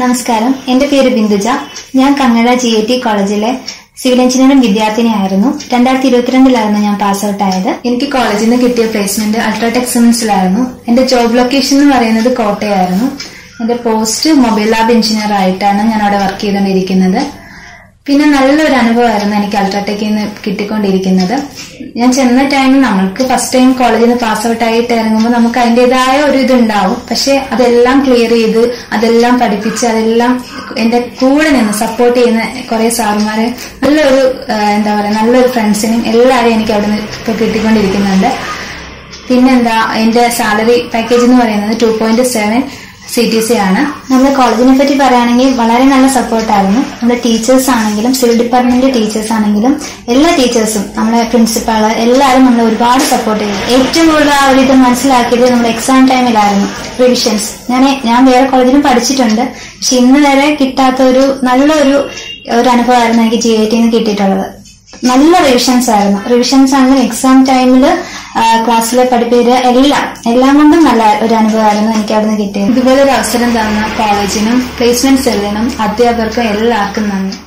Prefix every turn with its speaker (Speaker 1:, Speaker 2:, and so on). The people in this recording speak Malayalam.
Speaker 1: നമസ്കാരം, എന്റെ പേര് ബിന്ദുജ. ഞാൻ കങ്ങഴ GAT കോളേജിലെ സിവിൽ എഞ്ചിനീയറിംഗ് വിദ്യാർത്ഥിനിയായിരുന്നു. 2022 ഞാൻ പാസ് ഔട്ട് ആയത്. എനിക്ക് കോളേജിൽ നിന്ന് കിട്ടിയ പ്ലേസ്മെന്റ് അൾട്രാടെക് സിമൻസിലായിരുന്നു. എന്റെ ജോബ് ലൊക്കേഷൻ എന്ന് പറയുന്നത് കോട്ടയായിരുന്നു. എന്റെ പോസ്റ്റ് മൊബൈൽ ലാബ് എഞ്ചിനീയർ ആയിട്ടാണ് ഞാൻ അവിടെ വർക്ക് ചെയ്തുകൊണ്ടിരിക്കുന്നത്. പിന്നെ നല്ലൊരു അനുഭവമായിരുന്നു എനിക്ക് അൾട്രാടെക്കിൽ നിന്ന് കിട്ടിക്കൊണ്ടിരിക്കുന്നത്. ഞാൻ ചെന്ന ടൈമിൽ നമ്മൾക്ക് ഫസ്റ്റ് ടൈം കോളേജിൽ നിന്ന് പാസ് ഔട്ട് ആയിട്ട് ഇറങ്ങുമ്പോൾ നമുക്ക് അതിൻ്റെതായ ഒരു ഇതുണ്ടാവും. പക്ഷെ അതെല്ലാം ക്ലിയർ ചെയ്ത് അതെല്ലാം പഠിപ്പിച്ച് അതെല്ലാം എന്റെ കൂടെ നിന്ന് സപ്പോർട്ട് ചെയ്യുന്ന കുറെ സാറുമാരെ, നല്ലൊരു നല്ലൊരു ഫ്രണ്ട്സിനും എല്ലാവരും എനിക്ക് അവിടെ നിന്ന് ഇപ്പൊ കിട്ടിക്കൊണ്ടിരിക്കുന്നുണ്ട്. പിന്നെന്താ, എന്റെ സാലറി പാക്കേജ് എന്ന് പറയുന്നത് 2.7 CTC ആണ്. നമ്മുടെ കോളേജിനെ പറ്റി പറയുകയാണെങ്കിൽ വളരെ നല്ല സപ്പോർട്ടായിരുന്നു. നമ്മുടെ ടീച്ചേഴ്സ് ആണെങ്കിലും സിവിൽ ഡിപ്പാർട്ട്മെന്റ് ടീച്ചേഴ്സ് ആണെങ്കിലും എല്ലാ ടീച്ചേഴ്സും നമ്മുടെ പ്രിൻസിപ്പാള് എല്ലാവരും നമ്മളെ ഒരുപാട് സപ്പോർട്ട് ചെയ്തു. ഏറ്റവും കൂടുതൽ ആ ഒരു ഇത് മനസ്സിലാക്കിയത് നമ്മുടെ എക്സാം ടൈമിലായിരുന്നു. റിവിഷൻസ് ഞാൻ വേറെ കോളേജിലും പഠിച്ചിട്ടുണ്ട്, പക്ഷെ ഇന്ന് വരെ കിട്ടാത്ത ഒരു നല്ലൊരു അനുഭവമായിരുന്നു എനിക്ക് GAT നിന്ന് കിട്ടിയിട്ടുള്ളത്. നല്ല റിവിഷൻസ് ആയിരുന്നു. റിവിഷൻസ് ആണെങ്കിലും എക്സാം ടൈമിൽ ക്ലാസ്സിലെ പഠിപ്പിക്കുക എല്ലാം കൊണ്ടും നല്ല ഒരു അനുഭവമായിരുന്നു എനിക്ക് അവിടെ നിന്ന് കിട്ടിയത്. ഇതുപോലെ ഒരു അവസരം തന്ന കോളേജിനും പ്ലേസ്മെന്റ് സെല്ലിനും അധ്യാപകർക്കും എല്ലാവർക്കും നന്ദി.